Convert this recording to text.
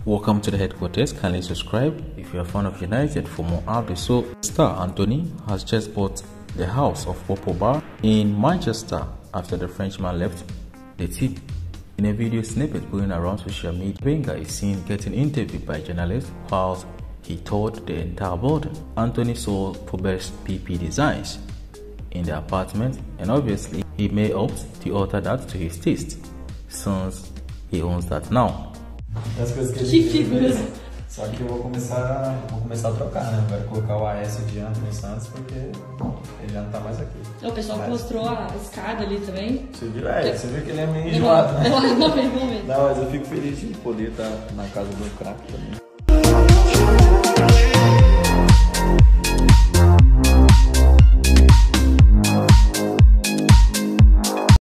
Welcome to the headquarters. Kindly subscribe if you are a fan of United for more updates. So, star Antony has just bought the house of Pogba in Manchester after the Frenchman left the team. In a video snippet going around social media, Wenger is seen getting interviewed by journalists whilst he toured the entire building. Antony saw Pogba's PP designs in the apartment, and obviously he may opt to alter that to his taste since he owns that now. Das coisas que ele fez, só que eu vou começar a trocar, né? Vai colocar o AS de Antony Santos porque ele já não tá mais aqui. O pessoal mostrou a escada ali também. Você viu? Você viu que ele é meio enjoado, né? Vamos ver. Não, mas eu fico feliz de poder estar na casa do craque também.